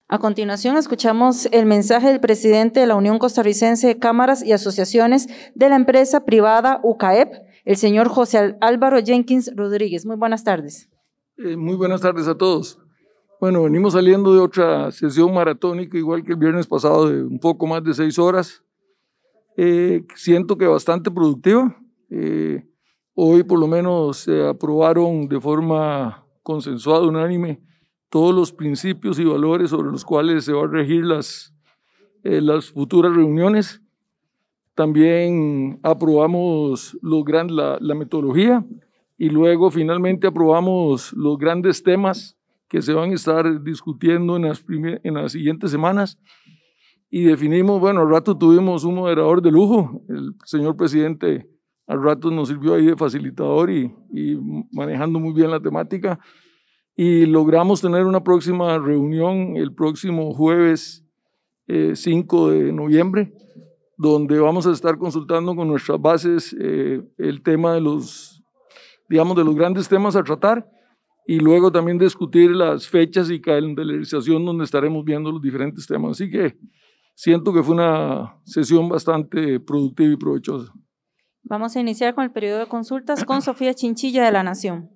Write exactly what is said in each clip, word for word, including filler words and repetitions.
A continuación, escuchamos el mensaje del presidente de la Unión Costarricense de Cámaras y Asociaciones de la empresa privada U C A E P, el señor José Álvaro Jenkins Rodríguez. Muy buenas tardes. Eh, muy buenas tardes a todos. Bueno, venimos saliendo de otra sesión maratónica, igual que el viernes pasado, de un poco más de seis horas. Eh, siento que bastante productiva. Eh, hoy por lo menos se aprobaron de forma consensuada, unánime, todos los principios y valores sobre los cuales se van a regir las, eh, las futuras reuniones. También aprobamos los gran, la, la metodología y luego finalmente aprobamos los grandes temas que se van a estar discutiendo en las, primer, en las siguientes semanas. Y definimos, bueno, al rato tuvimos un moderador de lujo, el señor presidente al rato nos sirvió ahí de facilitador y, y manejando muy bien la temática. Y logramos tener una próxima reunión el próximo jueves eh, cinco de noviembre, donde vamos a estar consultando con nuestras bases eh, el tema de los, digamos, de los grandes temas a tratar y luego también discutir las fechas y calendarización donde estaremos viendo los diferentes temas. Así que siento que fue una sesión bastante productiva y provechosa. Vamos a iniciar con el periodo de consultas con Sofía Chinchilla de La Nación.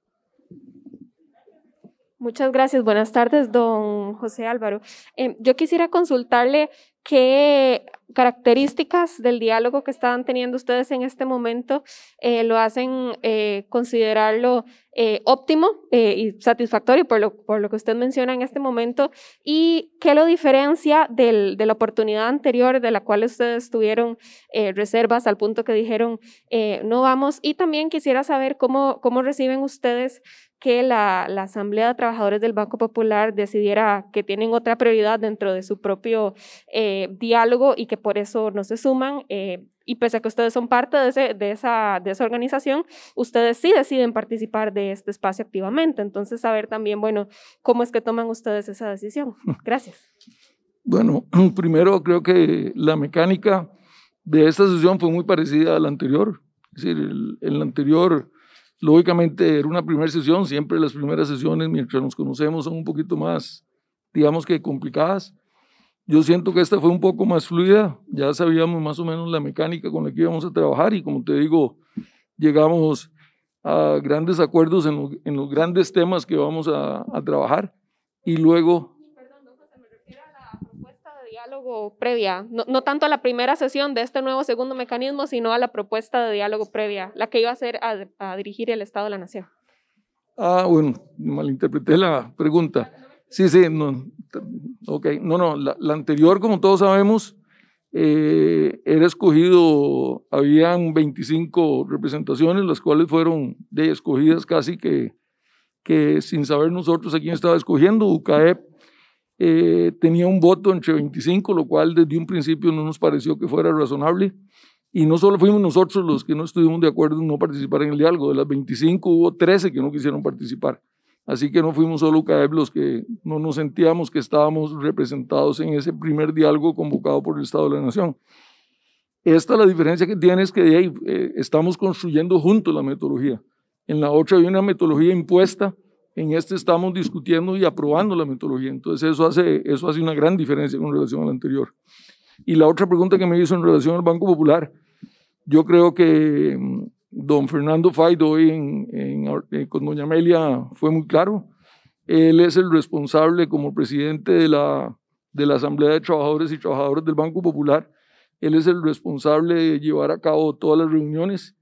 Muchas gracias. Buenas tardes, don José Álvaro. Eh, yo quisiera consultarle qué características del diálogo que estaban teniendo ustedes en este momento eh, lo hacen eh, considerarlo eh, óptimo eh, y satisfactorio por lo, por lo que usted menciona en este momento, y qué lo diferencia del, de la oportunidad anterior de la cual ustedes tuvieron eh, reservas al punto que dijeron eh, no vamos. Y también quisiera saber cómo, cómo reciben ustedes que la, la Asamblea de Trabajadores del Banco Popular decidiera que tienen otra prioridad dentro de su propio eh, diálogo y que por eso no se suman, eh, y pese a que ustedes son parte de, ese, de, esa, de esa organización, ustedes sí deciden participar de este espacio activamente. Entonces, saber también, bueno, cómo es que toman ustedes esa decisión. Gracias. Bueno, primero creo que la mecánica de esta sesión fue muy parecida a la anterior. Es decir, el, el anterior, lógicamente, era una primera sesión. Siempre las primeras sesiones, mientras nos conocemos, son un poquito más, digamos que complicadas. Yo siento que esta fue un poco más fluida, ya sabíamos más o menos la mecánica con la que íbamos a trabajar y, como te digo, llegamos a grandes acuerdos en, lo, en los grandes temas que vamos a, a trabajar y luego... Perdón, don José, me refiero a la propuesta de diálogo previa, no, no tanto a la primera sesión de este nuevo segundo mecanismo, sino a la propuesta de diálogo previa, la que iba a ser a, a dirigir el Estado de la Nación. Ah, bueno, malinterpreté la pregunta. Sí, sí, no, ok, no, no, la, la anterior, como todos sabemos, eh, era escogido, habían veinticinco representaciones, las cuales fueron de escogidas casi que, que sin saber nosotros a quién estaba escogiendo. U C A E P eh, tenía un voto entre veinticinco, lo cual desde un principio no nos pareció que fuera razonable. Y no solo fuimos nosotros los que no estuvimos de acuerdo en no participar en el diálogo, de las veinticinco hubo trece que no quisieron participar. Así que no fuimos solo U C A E P los que no nos sentíamos que estábamos representados en ese primer diálogo convocado por el Estado de la Nación. Esta la diferencia que tiene es que de ahí, eh, estamos construyendo juntos la metodología. En la otra hay una metodología impuesta, en este estamos discutiendo y aprobando la metodología. Entonces eso hace, eso hace una gran diferencia con relación a la anterior. Y la otra pregunta que me hizo en relación al Banco Popular, yo creo que don Fernando Faido hoy en, en, en, con doña Amelia fue muy claro. Él es el responsable como presidente de la, de la Asamblea de Trabajadores y Trabajadoras del Banco Popular. Él es el responsable de llevar a cabo todas las reuniones.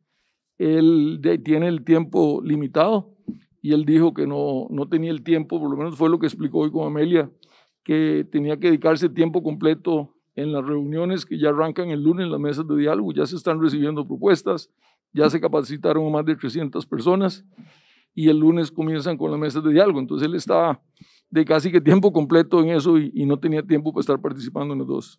Él de, tiene el tiempo limitado y él dijo que no, no tenía el tiempo, por lo menos fue lo que explicó hoy con Amelia, que tenía que dedicarse tiempo completo en las reuniones que ya arrancan el lunes en las mesas de diálogo. Ya se están recibiendo propuestas, ya se capacitaron a más de trescientas personas y el lunes comienzan con las mesas de diálogo. Entonces él está de casi que tiempo completo en eso y, y no tenía tiempo para estar participando en los dos.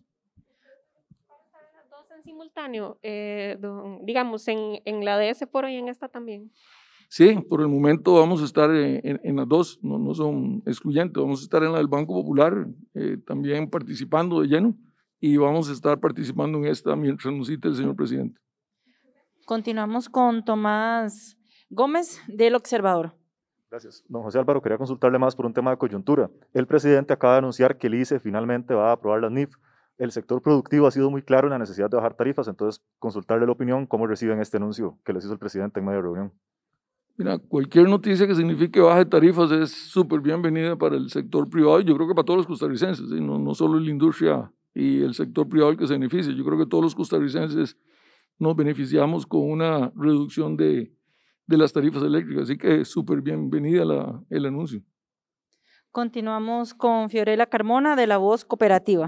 ¿Las dos en simultáneo, eh, don, digamos, en, en la de ese foro y en esta también? Sí, por el momento vamos a estar en, en, en las dos, no, no son excluyentes. Vamos a estar en la del Banco Popular eh, también participando de lleno y vamos a estar participando en esta mientras nos cite el señor presidente. Continuamos con Tomás Gómez del Observador. Gracias. Don José Álvaro, quería consultarle más por un tema de coyuntura. El presidente acaba de anunciar que el I C E finalmente va a aprobar las N I F. El sector productivo ha sido muy claro en la necesidad de bajar tarifas, entonces consultarle la opinión, cómo reciben este anuncio que les hizo el presidente en medio de reunión. Mira, cualquier noticia que signifique baja de tarifas es súper bienvenida para el sector privado y yo creo que para todos los costarricenses, ¿sí? no, no solo la industria y el sector privado el que se beneficia, yo creo que todos los costarricenses nos beneficiamos con una reducción de, de las tarifas eléctricas, así que súper bienvenida la, el anuncio. Continuamos con Fiorella Carmona de La Voz Cooperativa.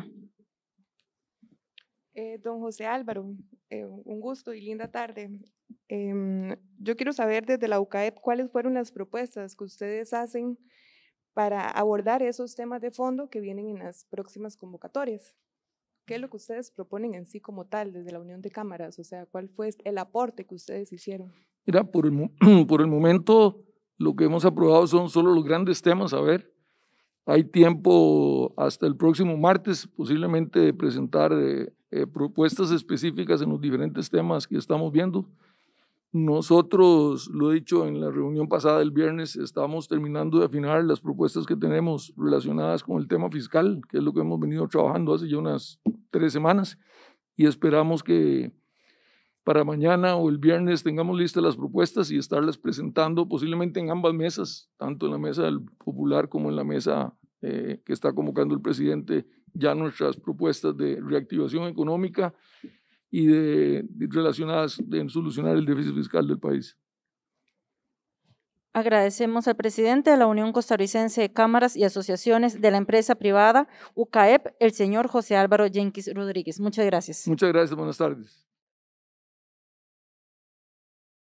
Eh, don José Álvaro, eh, un gusto y linda tarde. Eh, yo quiero saber desde la U C A E P cuáles fueron las propuestas que ustedes hacen para abordar esos temas de fondo que vienen en las próximas convocatorias. ¿Qué es lo que ustedes proponen en sí como tal desde la Unión de Cámaras? O sea, ¿cuál fue el aporte que ustedes hicieron? Mira, por el, por el momento lo que hemos aprobado son solo los grandes temas. A ver, hay tiempo hasta el próximo martes posiblemente de presentar eh, eh, propuestas específicas en los diferentes temas que estamos viendo. Nosotros, lo he dicho en la reunión pasada del viernes, estamos terminando de afinar las propuestas que tenemos relacionadas con el tema fiscal, que es lo que hemos venido trabajando hace ya unas tres semanas, y esperamos que para mañana o el viernes tengamos listas las propuestas y estarlas presentando posiblemente en ambas mesas, tanto en la mesa del Popular como en la mesa eh, que está convocando el presidente, ya nuestras propuestas de reactivación económica y de, de relacionadas en solucionar el déficit fiscal del país. Agradecemos al presidente de la Unión Costarricense de Cámaras y Asociaciones de la Empresa Privada, U C A E P, el señor José Álvaro Jenkins Rodríguez. Muchas gracias. Muchas gracias, buenas tardes.